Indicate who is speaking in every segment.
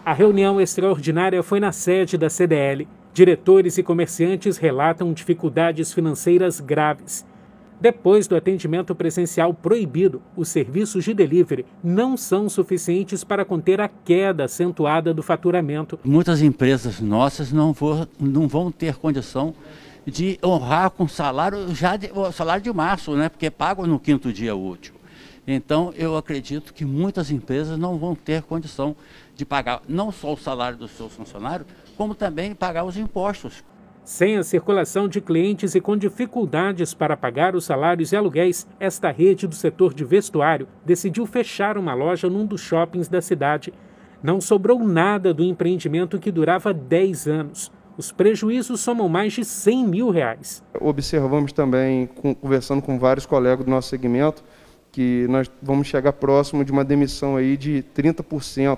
Speaker 1: A reunião extraordinária foi na sede da CDL. Diretores e comerciantes relatam dificuldades financeiras graves. Depois do atendimento presencial proibido, os serviços de delivery não são suficientes para conter a queda acentuada do faturamento.
Speaker 2: Muitas empresas nossas não vão ter condição de honrar com salário o salário de março, né? Porque é pago no 5º dia útil. Então, eu acredito que muitas empresas não vão ter condição de pagar não só o salário dos seus funcionários, como também pagar os impostos.
Speaker 1: Sem a circulação de clientes e com dificuldades para pagar os salários e aluguéis, esta rede do setor de vestuário decidiu fechar uma loja num dos shoppings da cidade. Não sobrou nada do empreendimento que durava 10 anos. Os prejuízos somam mais de R$100 mil.
Speaker 3: Observamos também, conversando com vários colegas do nosso segmento, que nós vamos chegar próximo de uma demissão aí de 30%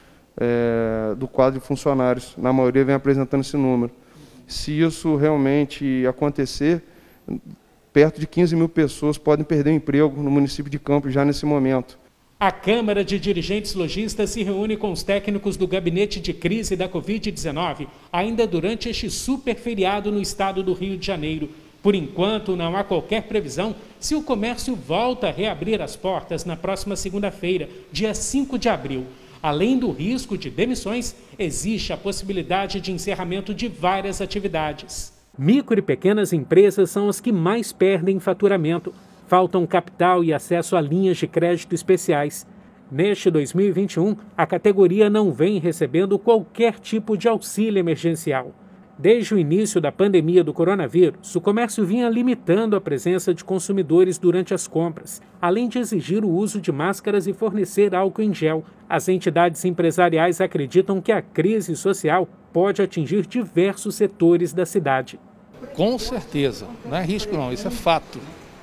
Speaker 3: do quadro de funcionários. Na maioria vem apresentando esse número. Se isso realmente acontecer, perto de 15 mil pessoas podem perder o emprego no município de Campos já nesse momento.
Speaker 1: A Câmara de Dirigentes Lojistas se reúne com os técnicos do Gabinete de Crise da Covid-19 ainda durante este super feriado no estado do Rio de Janeiro. Por enquanto, não há qualquer previsão se o comércio volta a reabrir as portas na próxima segunda-feira, dia 5 de abril. Além do risco de demissões, existe a possibilidade de encerramento de várias atividades. Micro e pequenas empresas são as que mais perdem faturamento. Faltam capital e acesso a linhas de crédito especiais. Neste 2021, a categoria não vem recebendo qualquer tipo de auxílio emergencial. Desde o início da pandemia do coronavírus, o comércio vinha limitando a presença de consumidores durante as compras, além de exigir o uso de máscaras e fornecer álcool em gel. As entidades empresariais acreditam que a crise social pode atingir diversos setores da cidade.
Speaker 4: Com certeza, não é risco não, isso é fato.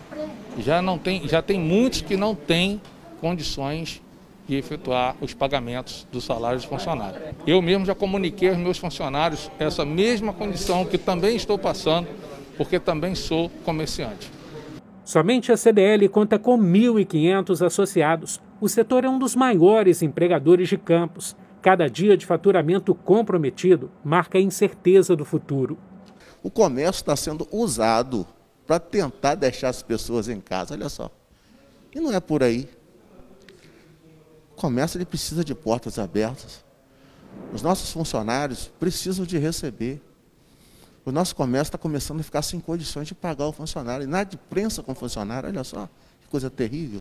Speaker 4: Já tem muitos que não têm condições de efetuar os pagamentos dos salários dos funcionários. Eu mesmo já comuniquei aos meus funcionários essa mesma condição que também estou passando, porque também sou comerciante.
Speaker 1: Somente a CDL conta com 1.500 associados. O setor é um dos maiores empregadores de Campos. Cada dia de faturamento comprometido marca a incerteza do futuro.
Speaker 5: O comércio está sendo usado para tentar deixar as pessoas em casa, olha só. E não é por aí. O comércio ele precisa de portas abertas. Os nossos funcionários precisam de receber. O nosso comércio está começando a ficar sem condições de pagar o funcionário. Inadimplência com o funcionário, olha só, que coisa terrível.